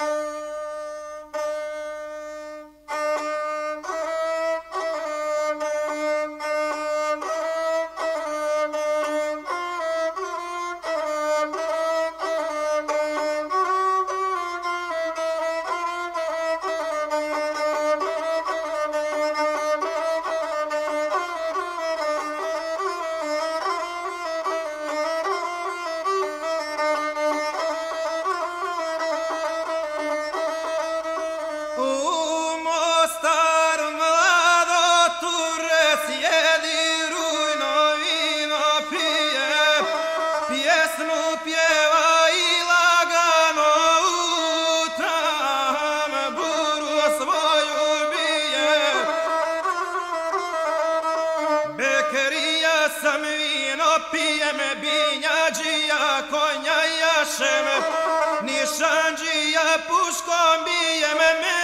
sam vino pijem, binjađija konja jašem, nišanđija puškom bijem,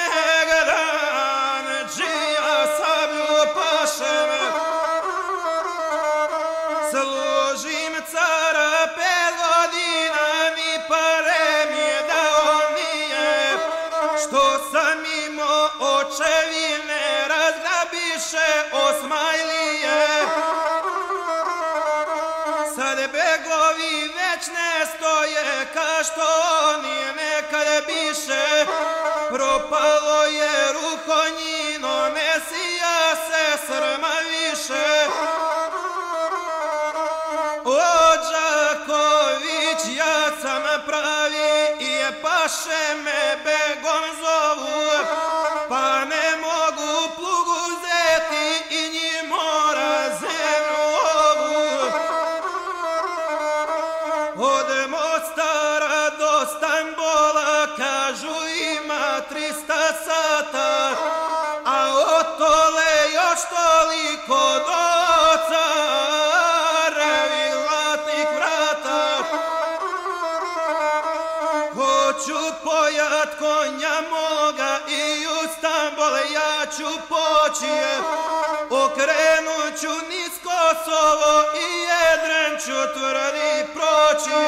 megdanđija sablju pašem. Služim cara 5 godina, mi pare mi je dao nije, što sam imao očevine, razgrabiše Osmajlije. Sad begovi već ne stoje, ka što oni nekad biše, propalo je ruhonjino, Mesija se srma više. Ođaković, ja sam pravi i paše me begom zovu, pa ne mogu plug uzeti i njim mora zemlju ovu. Od Mostara do Stambola kažu ima 300 sata, a od tole još toliko do Carevih vrata. Hoću pojat konja moga i u Stambol ja ću poći, okrenut ću niz Kosovo i jedren ću tvrdi proći.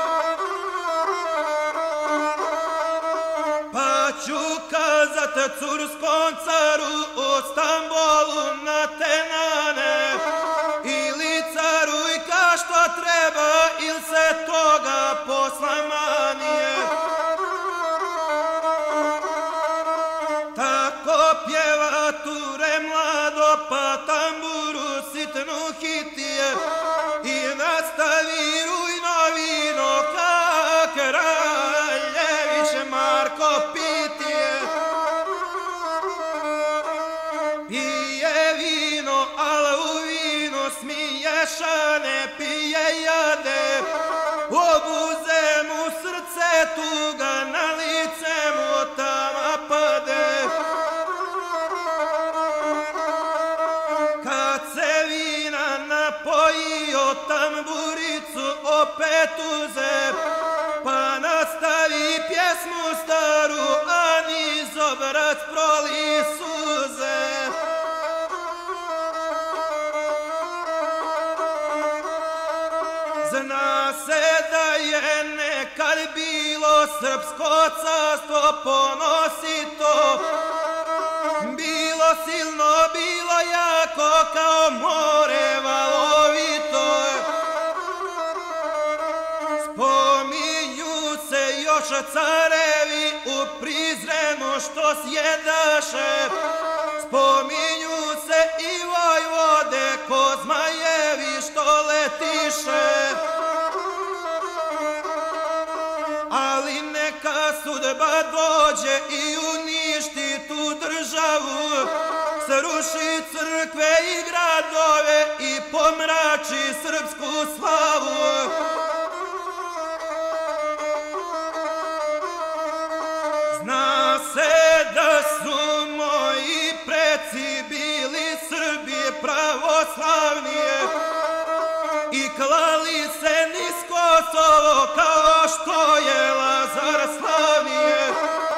Pa ću kazat curskom caru u Stambolu na tenane, ili caruj ka što treba, ili se toga posla manije. Tako pjeva Ture mlado, pa tamburu sitnu hitije i nastavi rujno vino ka Kraljević Marko pitije. Pije vino, al u vinu smiješane pije jade, obuze mu srce tuga, na lice mu tama pade. Kad se vina napojio, tamburicu opet uze, pa nastavi pjesmu staru, a niz obraz proli suze. Zna se da je nekad bilo srpsko carstvo ponosito, bilo silno, bilo jako kao more valovito. Spominju se još carevi u Prizrenu što sjedaše, spominju se i vojvode Kozmajevi što letiše. Ali neka sudba dođe i uništi tu državu, sruši crkve i gradove i pomrači srpsku slavu. Zna se da su moji preci bili Srbi pravoslavnije i klali se niz Kosovo kao što je Lazar slavnije.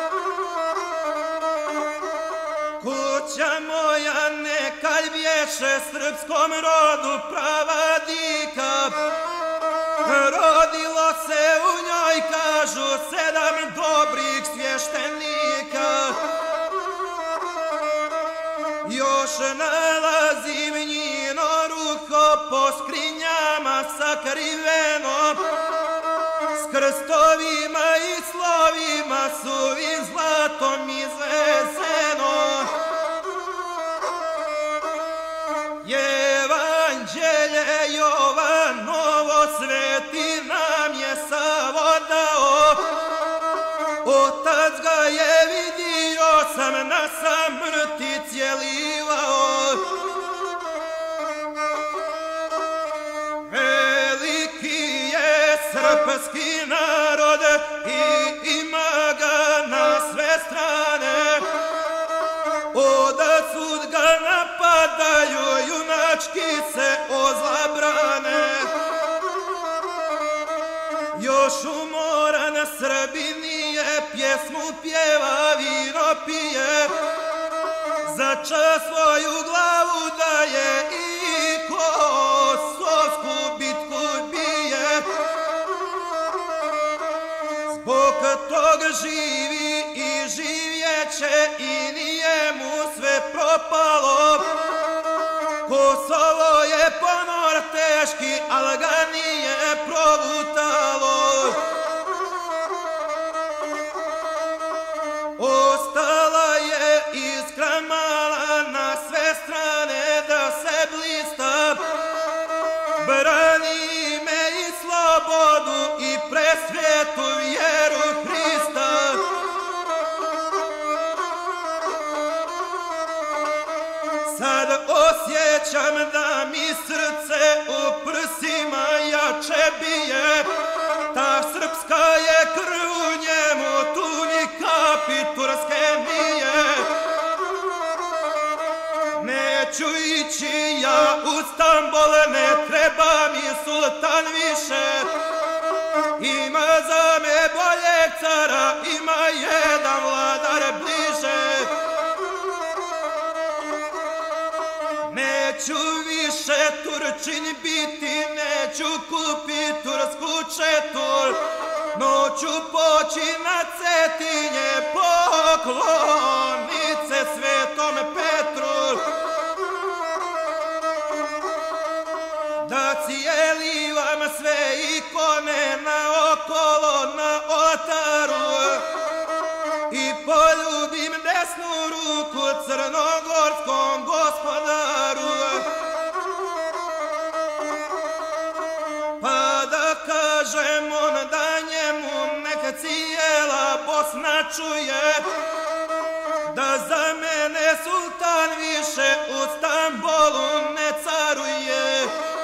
Kuća moja nekad bješe srpskom rodu prava dika, rodilo se u njoj kažu 7 dobrih svještenika. sakriveno, s krstovima i slovima suvim zlatom izvezeno. Evanđelje Jovanovo sveti nam je Savo dao, Otac ga je vidio, sam na samrti cjelivao. Veliki je srpski narod i ima ga na sve strane, odasud ga napadaju, junački se ozlabrane. Još umoran Srbin nije, pjesmu pjeva, vino pije, za čast svoju glavu daje i Kosovsku bitku bije. Zbog tog živi i živjeće i nije mu sve propalo. Kosovo je ponor teški, al ga nije progutalo. Ostala je iskra mala na sve strane da se blista, brani me i slobodu i presvjetu vjeru Hrista. Sad osjećam da mi srce u prsima jače bije, ta srpska je krv u njemu, tu ni kapi turske nije. Neću ići ja u Stambol, ne treba mi sultan više, ima za me boljeg cara, ima jedan vladar bliže. Neću više Turčin biti, neću kupiti tursku četu, no ću poći na Cetinje, poklonit se Svetom Petru. Da cijelivam sve ikone naokolo na oltaru i poljubim desnu ruku crnogorskom gospodaru. Pa da kažem onda njemu, neka cijela Bosna čuje, da za mene sultan više u Stambolu ne caruje.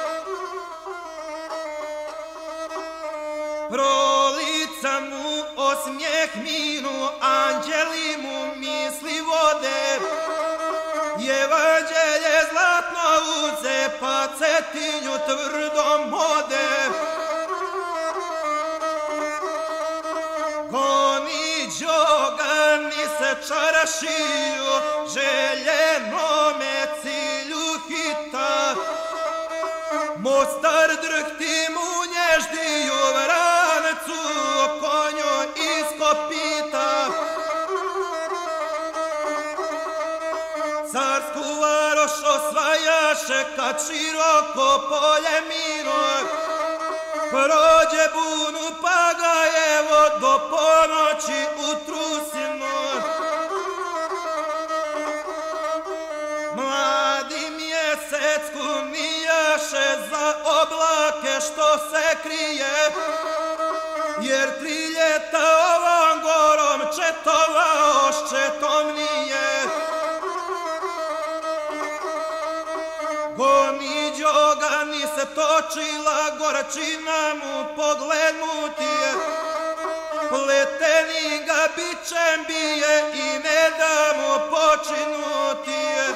Prolica mu osmijeh minu, anđeli mu misli vode, Evanđelje zlatno uze, pa Cetinju tvrdom ode. Goni đogani se čarašiju, željenome cilju hita, Mostar drhti mu nježdiju, vrancu konju iskopita. Carsku varoš osvajaše kad široko polje mino, prođe bunu pa ga evo do ponoći u Trusinu. Mladi mjesec kumijaše za oblake što se krije, jer 3 ljeta ovom gorom četovao s četom nije. Goni đogani se točila, gorčina mu pogled mutije, pleteni ga bičem bije i ne da mu počinutije.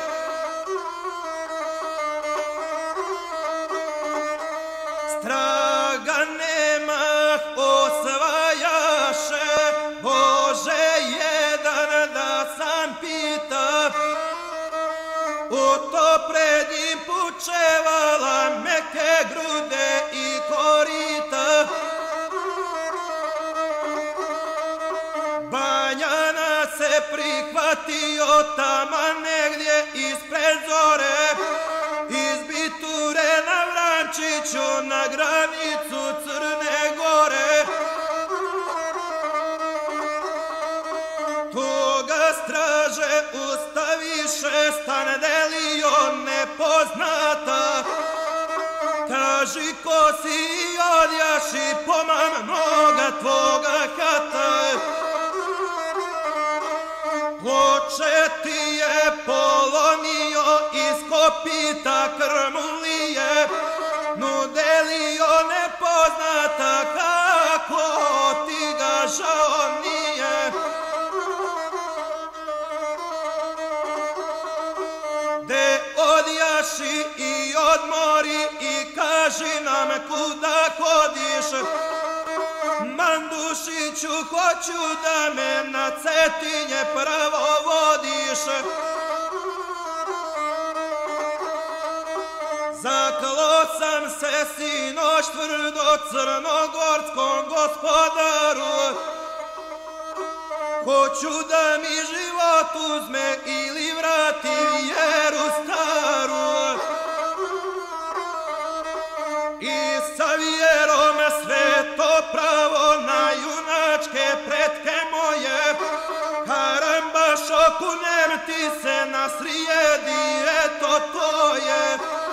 Straga nema, osvajaše, Bože jedan da sam pita, u to pred njim pučevala meke grude i korita. Banjana se prihvatio tamo negdje ispred zore, iz biture na Vranč Vučiću na granicu Crne Gore. Toga straže ustaviše, stan delio nepoznata. Kaži ko si i odjaši, pomam noga tvoga hata. Ploče ti je polomio, iz kopita krmulije, nudelio nepoznata, kako ti ga žao nije. De odjaši i odmori i kaži nam kuda hodiš. Mandušiću, hoću da me na Cetinje pravo vodiš. Zaklo sam se sinoć tvrdo crnogorskom gospodaru. Hoću da mi život uzme ili vrati vjeru staru. I sa vjerom sve to pravo na junačke pretke moje. Karambašo, kunem ti se na srijedi, eto to je.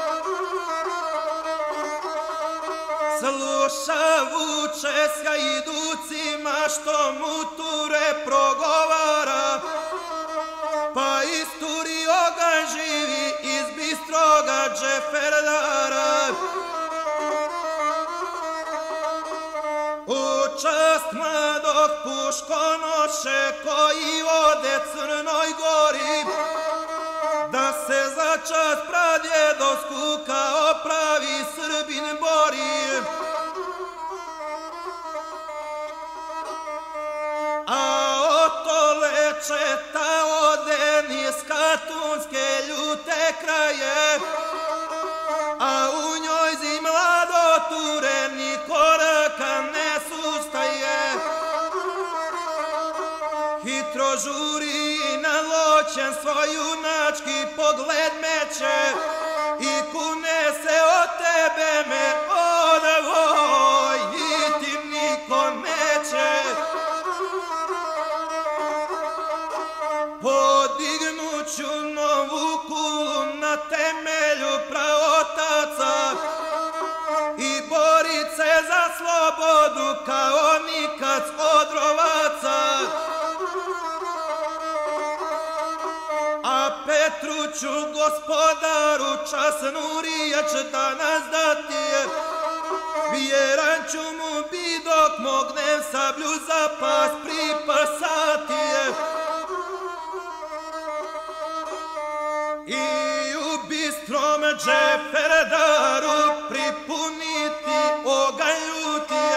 Sluša Vuče s hajducima što mu ture progovara. Pa isturio ga živi iz bistroga Džeferdara. U čast mladog puškonoše koji ode Crnoj Gori, da se za čast pradjedovsku kao pravi Srbin bori. A otole četa ode niz katunske ljute kraje, a u njoj zi mlado ture ni koraka ne sustaje. Hitro žuri na loćen svoj junački pogled meće i kune se od tebe me odvojiti niko neće. Podignuću novu kulu na temelju praotaca i borit se za slobodu kao nikad Odrovaca. A Petruću gospodaru časnu riječ danas dati, vjeran ću mu bi dok mognem sablju za pas pripasati. I u bistrom Džeferdaru pripuniti oganj ljuti,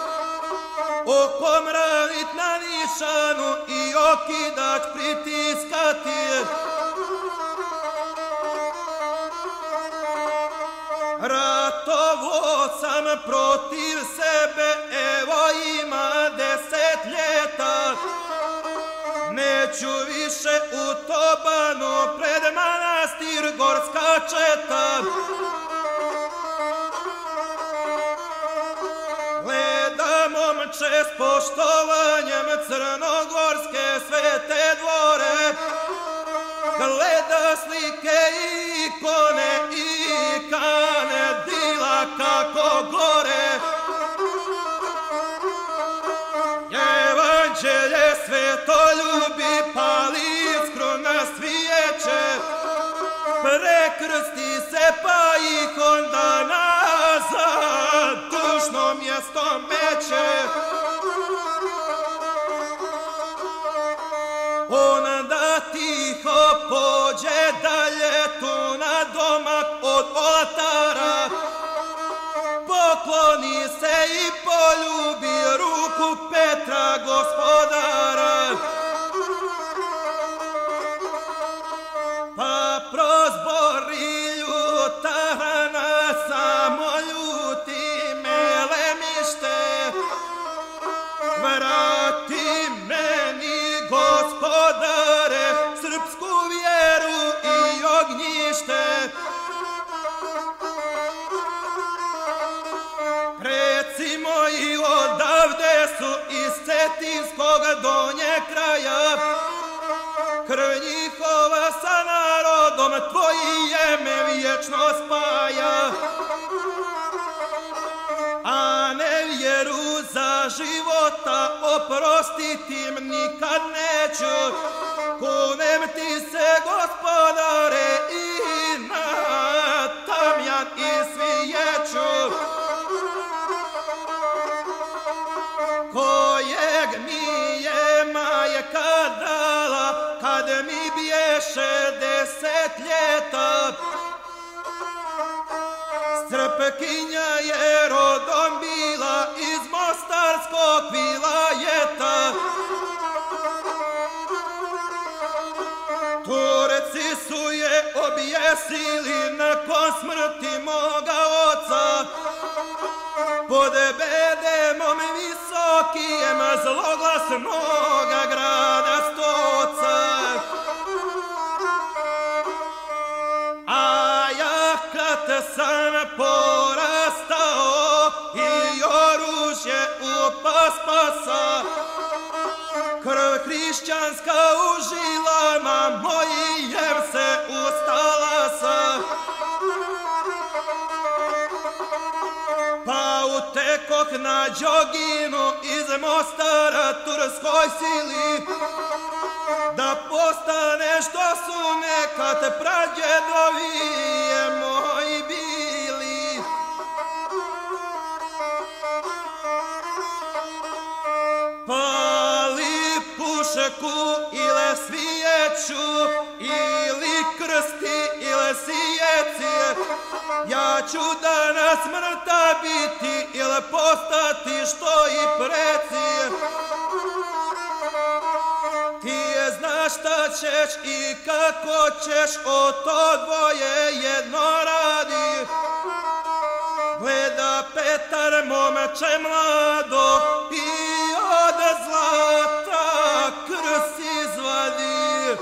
okom ravit na nišanu i okidač pritiskati. Ratovo sam protiv sebe, evo ima 10 ljeta. Neću više u Tobanu pred manastir gorska četa. Gleda momče s poštovanjem crnogorske svete dvore. Gleda slike i ikone i kane dila kako gore. Evanđelje svetoljubi pali iskru na svijeće. Prekrsti se pa ih onda nazad dušno mjesto meće. Onda tiho pođe dalje tu na domak od oltara. Pokloni se i poljubi ruku Petra gospodara. Pa prozbori ljutana, samo ljuti melemište. Vrati meni gospodare srpsku vjeru i ognjište. vječno spaja, a nevjeru za života oprostiti im nikad neću. Kunem ti se, Gospodare, i na tamjan i svijeću, kojeg mi je majka dala kad mi bješe 10 ljeta. Strpkinja je rodom bila iz Mostarskog vilajeta. Turci su je objesili nakon smrti moga oca, pod bedemom visokijem zloglasnoga grada Stoca. A ja kad sam porastao i oružje u paspasa, krv hrišćanska u žilama mojijem se ustala sa. Pa utekoh na Đoginu iz Mostara turskoj sili, da postane što su nekad pradjedovije moji bili. Pali pušeku ili svijeću, ili krsti ili sijeci, ja ću danas mrtav biti ili postati što i preci. Ti znaš šta ćeš i kako ćeš, o to dvoje jedno radi. Gleda Petar, momče mlado, i od zlata krs izvadi.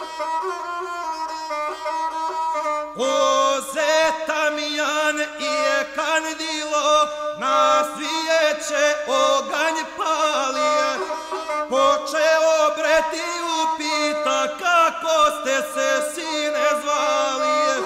Oze Tamjan i kandilo, na svijeće oganj palije. Počeo breti upita, kako ste se sine zvali.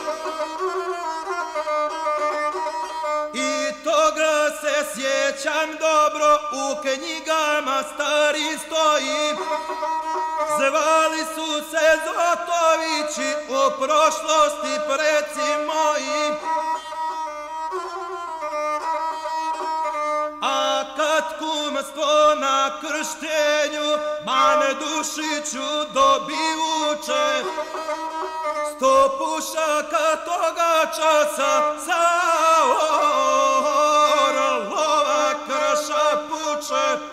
I toga se sjećam dobro, u knjigama stari stoji. Zvali su se Zotovići, u prošlosti preci moji. A kad kumstvo na krštenju man Dušiću dobivuče, 100 pušaka toga časa sa orlova krša puče.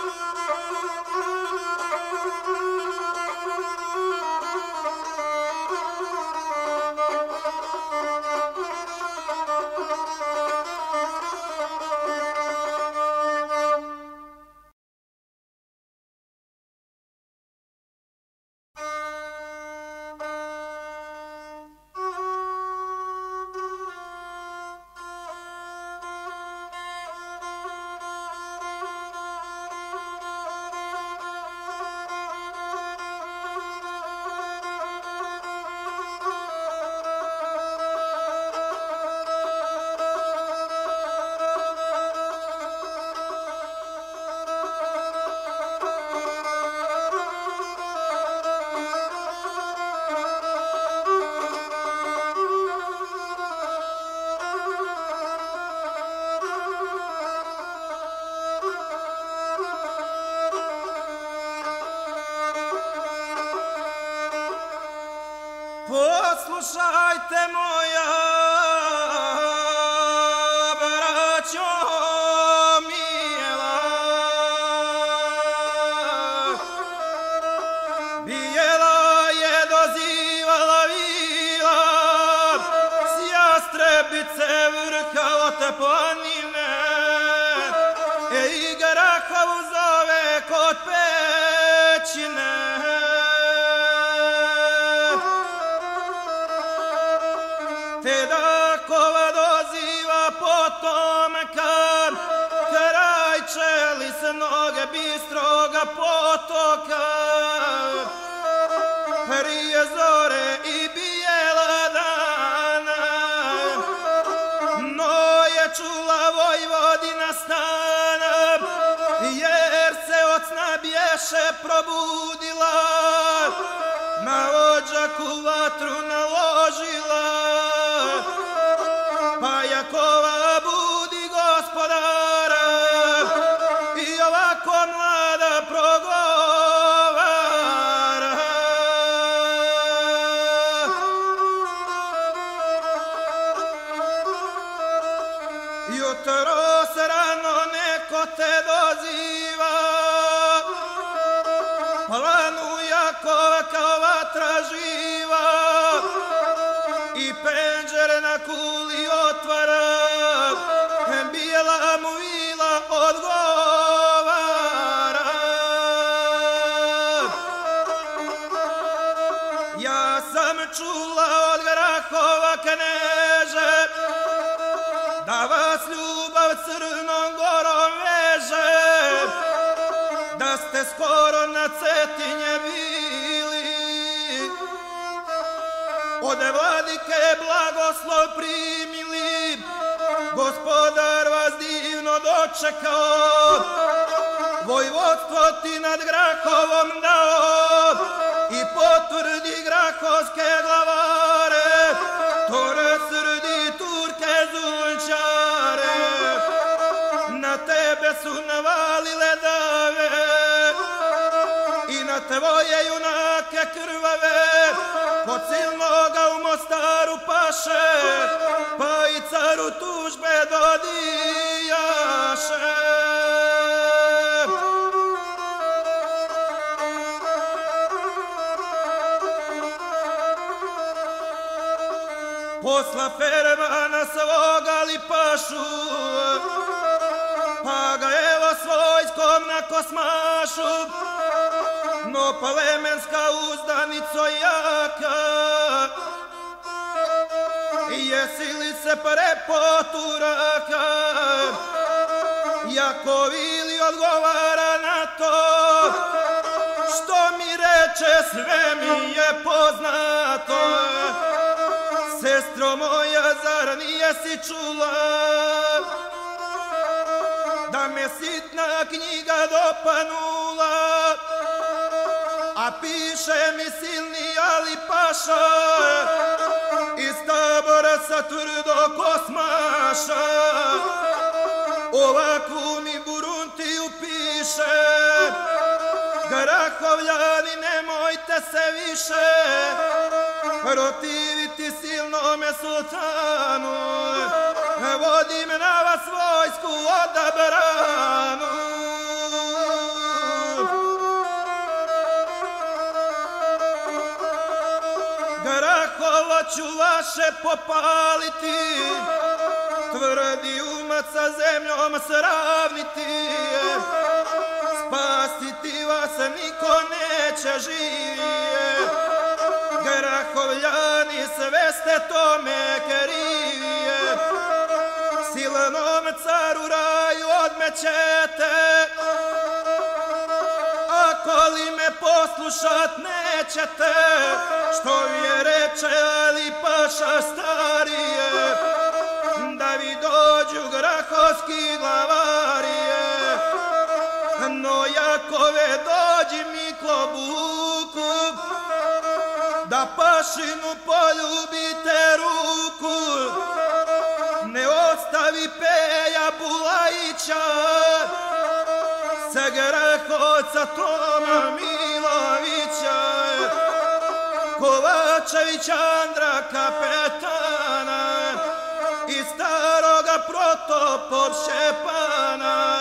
Poslušajte moja braćo mila, bijela je dozivala vila, s Jastrebice vrha od planine, i Grahovu zove kod pećine. Te Dakova doziva potomka, kraj čelisnog bistroga potoka. Prije zore i bijela dana beše probudila, na odžaku vatru naložila, pa Jakova budi gospodara i ovako mlada progovara. Jutro se rano neko te doziva, planu Jakova kao vatra živa, i penđere na kuli otvara, bijela mu vila odgovara. Ja sam čula od Grahova kneže, da vas ljubav Crnom Gorom veže, da ste skoro na Cetinje bili, od vladike blagoslov primili, gospodar vas divno dočekao, vojvodstvo ti nad Grahovom dao i potvrdi grahovske glavare, to rasrdi Turke zulčare, na tebe su navalile dave i na tvoje junake krvave, kod Silnoga u Mostaru paše, pa i caru tužbe dodijaše. Posla Fermana svoga Lipašu, pa ga evo s vojskom na Kosmašu, no plemenska uzdanico jaka, jesi li se prepo Turaka? Jakovili odgovara na to, što mi reče sve mi je poznato. Sestro moja, zar nijesi čula da me sitna knjiga dopanula, a piše mi silni Alipaša iz tabora sa tvrdo Kosmaša, ovakvu mi Buruntiju piše, Grahovljani nemojte se više protiviti silnome sultanu, vodim na vas vojsku odabranu. Grahovo ću vaše popaliti, tvrdi umat sa zemljom sravniti, spasiti vas niko neće živjet. Grahovljani sve ste tome krivije, silnom caru raju odmećete, ako li me poslušat nećete, što je reče Alipaša starije, da vi dođu grahovski glavarije, no Jakove dođi mi klobuku, da Pašinu poljubite ruku, ne ostavi Peja Bulajića, sa Grahovca Toma Milovića, Kovačevića Andra kapetana i staroga Protopop Šćepana,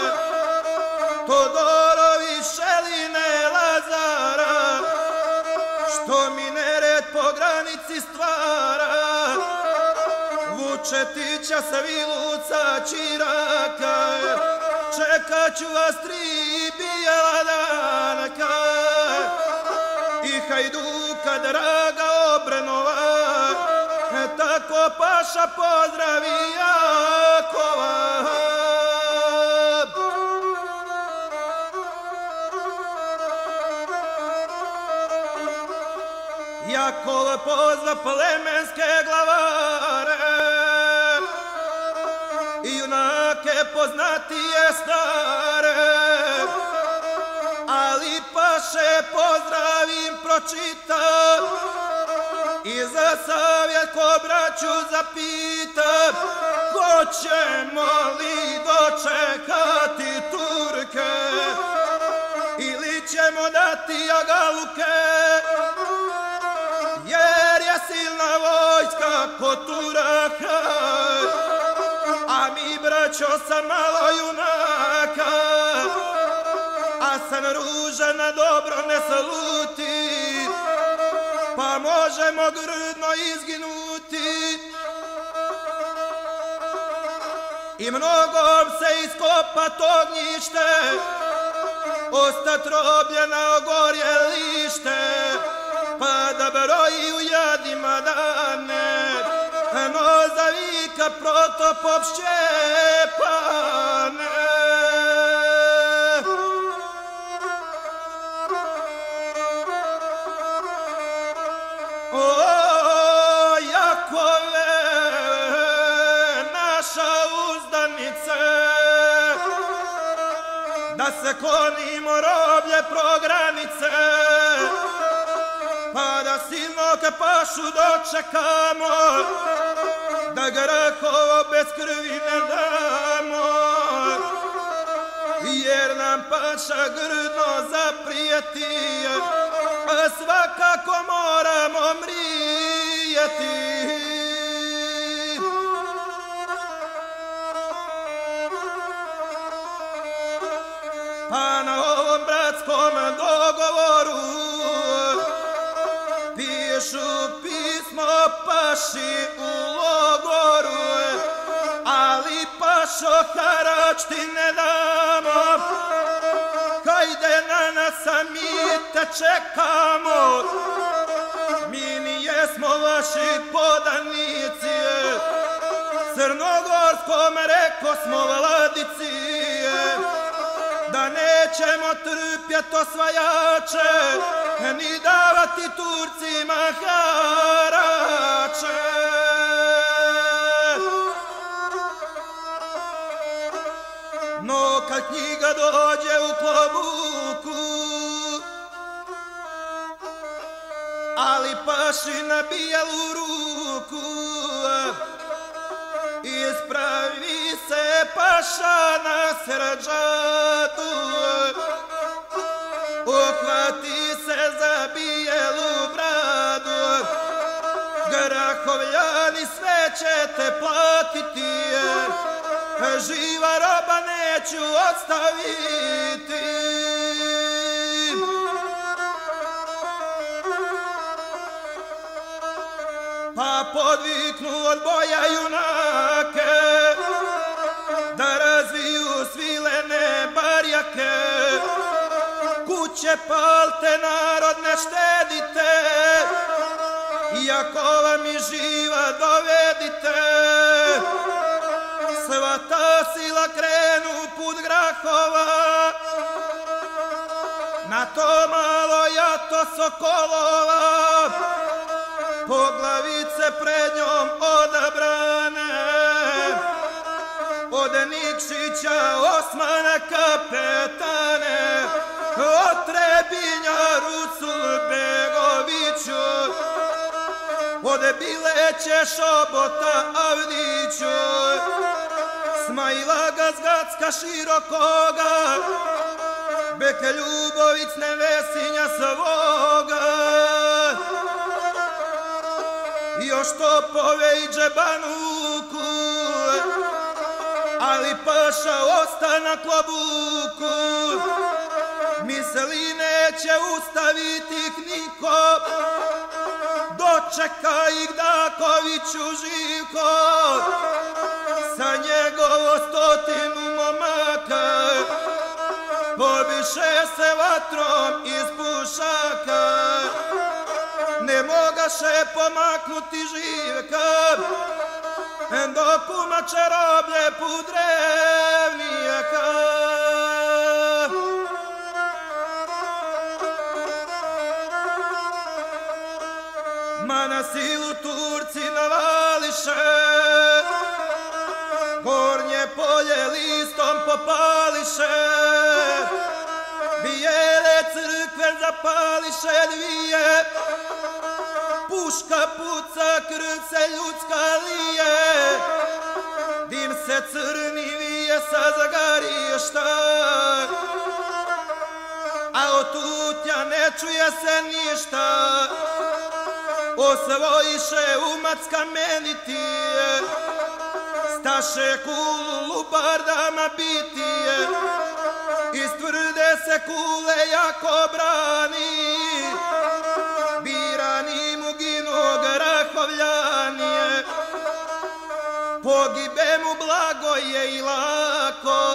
Todorovi Šeline Lazara, što mi nered po granici stvara, Vučetića Sviluca Čiraka, čekat ću vas 3 bijela danka, i Hajduka draga Obrenova, tako Paša pozdravi Jakova. Jakov pozva plemenske glavare i junake poznatije stare, ali paše pozdravim pročitam i za savjet ko braću zapitam, hoćemo li dočekati Turke ili ćemo dati jagaluke, jer je silna vojska kod Turaka, a mi braćo sam malo junaka, a sam ružan na dobro ne saluti, pa možemo grdno izginuti. I mnogom se iskopat ognjište, ostat robljena ogorjelište, pa da broji u jadima dane, no zavika protopop Šćepane. O, Jakove, naša uzdanice, da se klonimo roblje progranice, pa da silnog pašu dočekamo, da Grahovo bez krvi ne damo, jer nam paša grdno zaprijeti, a svakako moramo mrijeti. Pa na ovom bratskom dogovoru pišu pismo paši u logoru, ali pašo harač ti ne damo, hajde na nas, a mi te čekamo, mi nijesmo vaši podanici, crnogorskom reko smo vladici, da nećemo trpjet osvajače, ni davati Turcima harače. No kad knjiga dođe u klobuku, ali paši na bijelu ruku, ispravi se paša na srđatu, uhvati se za bijelu bradu, Grahovljani sve ćete platiti, živa roba neću ostaviti. Pa podviknu od boja junake, da razviju svilene barjake, kuće palte, narod ne štedite, iako vam i živa dovedite, sva ta sila krenu put Grahova, na to malo jato sokolova, poglavice pred njom odabrane, od Nikšića Osmana kapetane, od Trebinja Rusul Begoviću, od Bileće Šobota Avdiću, Smajla Gazgacka Širokoga, Beke Ljubovic Nevesinja svoga, još Topove i Džebanuku, ali paša osta na klobuku, misli neće ustaviti ih niko, dočeka ih Dakoviću Živko, sa njegovo 100 momaka, pobiše se vatrom iz pušaka, ne mogaše pomaknuti Živka, dok umače roblje put Drevnijaka. Ma na silu Turci navališe, gornje polje listom popališe, Bijele crkve zapališe dvije, puška puca, krv se ljudska lije, dim se crni vije sa zagarišta, a od tutnja ne čuje se ništa. Osvojiše umac kamenitije, staše kulu lubardama bitije, iz tvrde se kule jako brani, birani mu ginu Grahovljanije. Pogibe mu blago je i lako,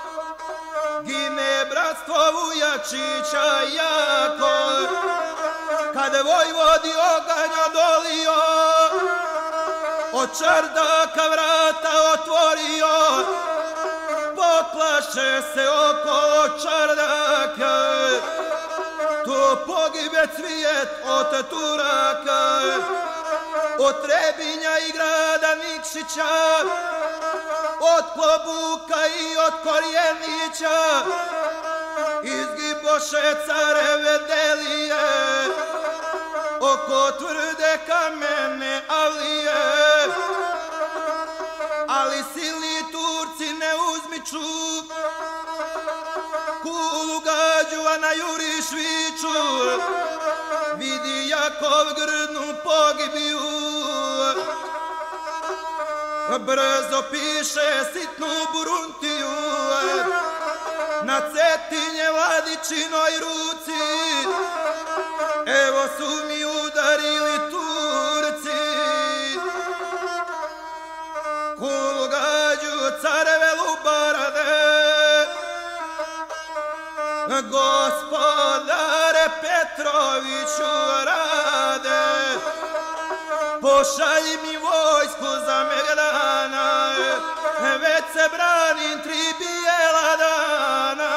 gine bratstvo Vujačića jako. Kad vojvodi oganj odolio, od čardaka vrata otvorio, poplaše se oko čardaka, to pogibe cvijet od Turaka, od Trebinja i grada Nikšića, od Klobuka i od Korjenića, izgiboše careve Delije, oko tvrde kamene avlije. Ali silni Turci ne uzmiču, kulu gađu, a na juriš viču, vidi Jakov grdnu pogibiju. Brzo piše sitnu Buruntiju na Cetinje Vladičinoj ruci, evo su mi udarili Turci. Kulu gađu, careve lubarade, gospodare Petroviću rade, pošalji mi vojsku za Megdana, već se branim 3 bijela dana.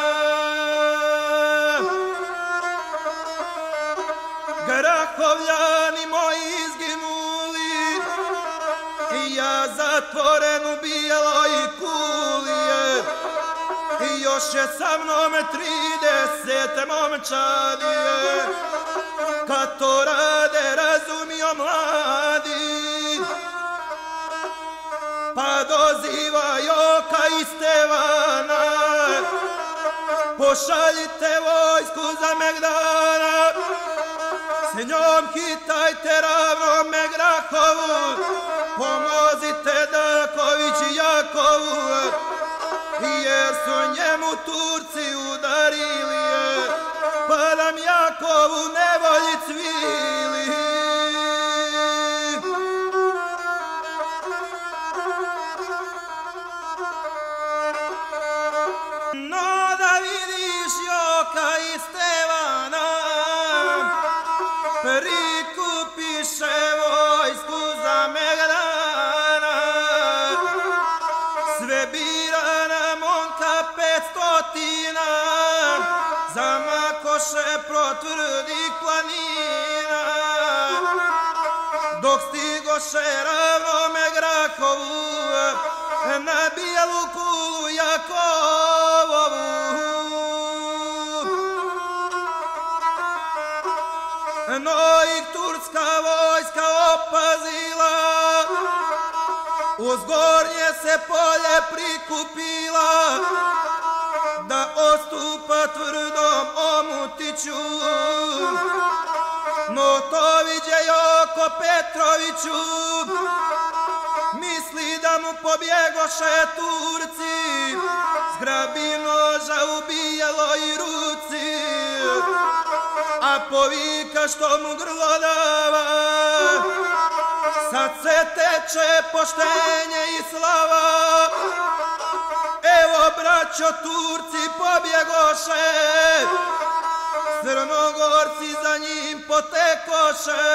Grahovljani moji izginuli, ja zatvoren u bijeloj kuli, još je sa mnom 30 momčadije, kad to rade razumio mladi, pa doziva Joka i Stevana, pošaljite vojsku za Megdana, s njom hitajte ravnome Grahovu, pomozite Daković i Jakovu, jer su njemu Turci udarili, pa nam Jakovu nevolji cvili. No da vidiš Joka i Stevana, prikupiše vojsku za Megdana, sve birana momka 500, zamakoše protvrdih planina, dok stigoše ravnome Grahovu, na bijelu kulu Jakovovu. No ih turska vojska opazila, uz gornje se polje prikupila, da ostupa tvrdom Omutiću. No to viđe Joko Petroviću, misli da mu pobjegoše Turci, zgrabi noža u bijeloj ruci, a povika što mu grlo dava, sad se teče poštenje i slava. Evo braćo Turci pobjegoše, Crnogorci za njim potekoše,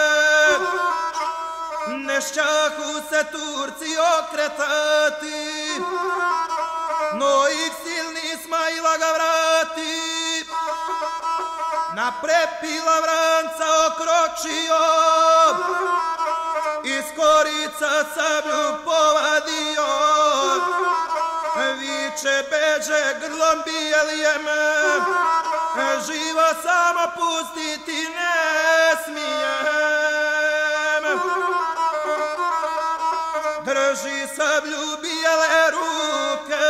ne šćahu se Turci okretati, no ih silni Ismaila ga vrati, na prepila vranca okročio, iz korica sablju povadio, viče beže grlom bijelijem, Živa sama pustiti ne smijem. Drži sablju bijele ruke,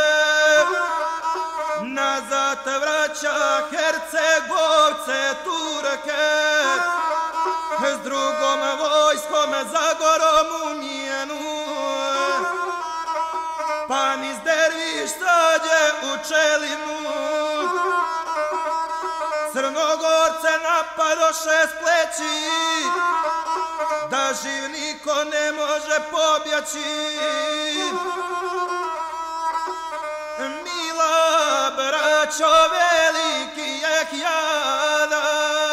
nazad vraća Hercegovce Turke. S drugom vojskom za gorom u mijenu, pa niz derviš sađe u čelinu. Crnogorce napadoše s pleći, da živ niko ne može pobjeći. Mila braćo, veliki je jada,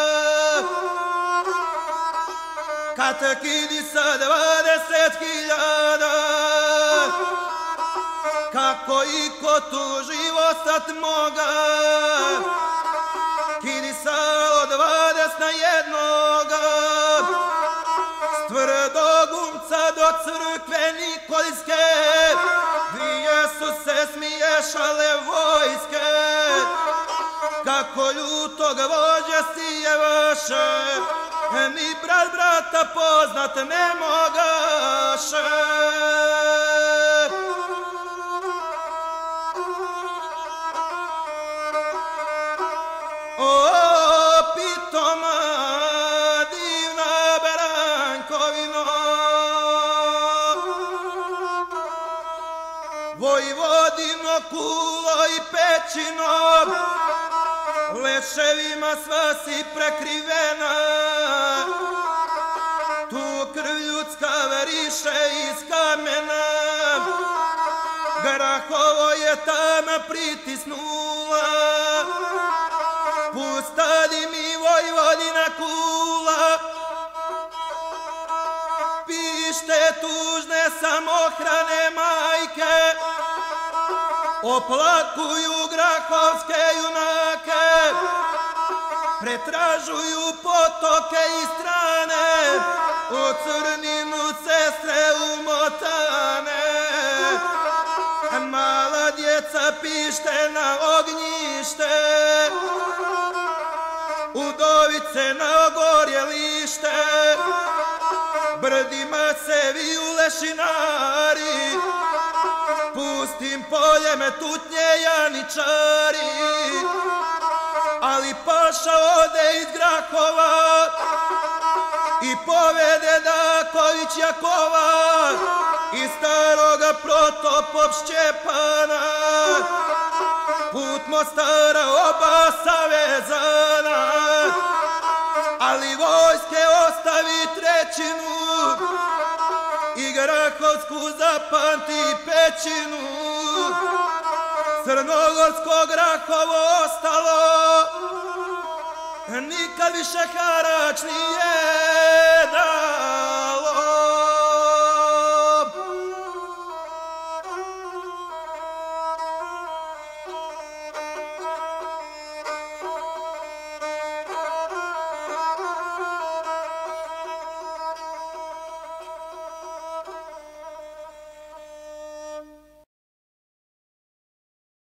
kad kidi sa 20.000, kako i ko tu živostat moga, kidi sa od 20 na jednoga, s tvrdog umca do crkve Nikoljske, dvije su se smiješale vojske, kako ljutog vođe sijevaše, ni brat brata poznat ne mogaše. O, pitoma divna Brankovino, Vojvodino, Kulo i Pećino, leševima sva si prekrivena, tu krv ljudska veriše iz kamena, Grahovo je tam pritisnula, pustadi mi Vojvodina Kula. Pište tužne samohrane majke, oplakuju grahovske junake, pretražuju potoke i strane, u crninu sestre umotane. Mala djeca pište na ognjište, udovice na ogorjelište, brdima se viju lešinari, pustim poljem tutnje janičari. Ali paša ode iz Grahova i povede Daković Jakova i staroga Protopop Šćepana, put Mostara oba savezana, ali vojske ostavi trećinu i Grahovsku zapamti pećinu. Crnogorsko Grahovo ostalo, nikad više harač nije dan.